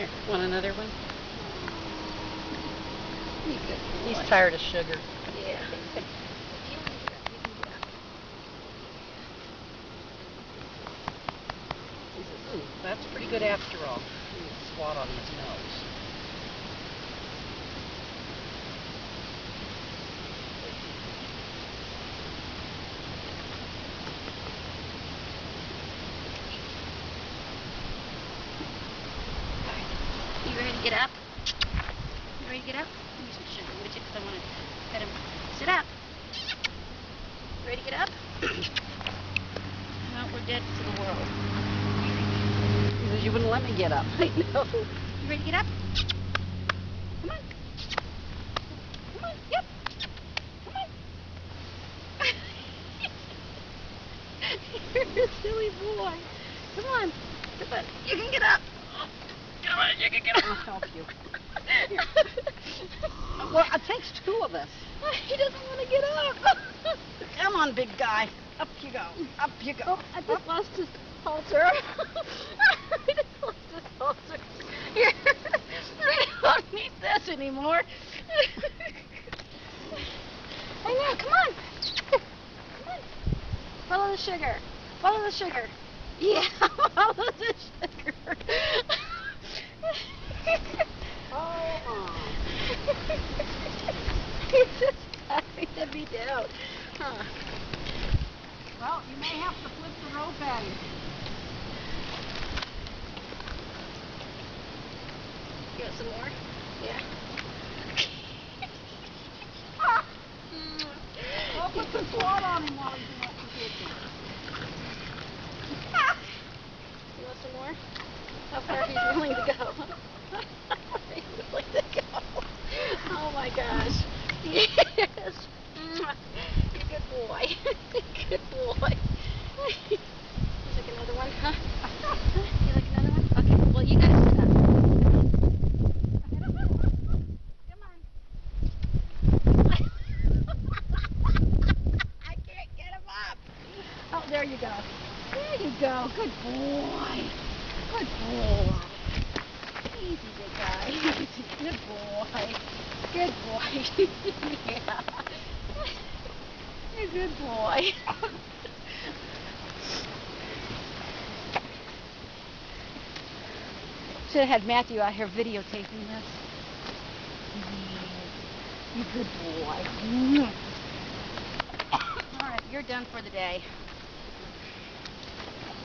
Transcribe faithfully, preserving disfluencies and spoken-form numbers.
Here, want another one? You good boy. He's tired of sugar. Yeah. He says, ooh, that's pretty good after all. He would swat on his nose. You ready to get up? You ready to get up? Give me some sugar, would you? Because I want to pet him. Sit up. You ready to get up? Well, we're dead to the world. He says, you wouldn't let me get up. I know. You ready to get up? Come on. Come on. Yep. Come on. You're a silly boy. Come on. Come on. You can get up. Come on, you can get up. I'll help you. Well, it takes two of us. He doesn't want to get up. Come on, big guy. Up you go. Up you go. Oh, I just Up. lost his halter. I just lost his halter. Here. I don't need this anymore. I know, come on. Come on. Follow the sugar. Follow the sugar. Yeah, follow the sugar. Oh. He's just happy to be down. Huh. Well, you may have to flip the rope at him. You want some more? Yeah. Well, put some swat on him while he's in that position. You want some more? How far he's willing to go? How far he's willing to go? Oh my gosh. Yes. You're a good boy. Good boy. You like another one, huh? You like another one? Okay, well you gotta sit up. Come on. I can't get him up. Oh, there you go. There you go. Good boy. Good boy. Easy, big guy. Easy. Good boy. Good boy. Yeah. You're a good boy. Should have had Matthew out here videotaping this. You good boy. All right, you're done for the day.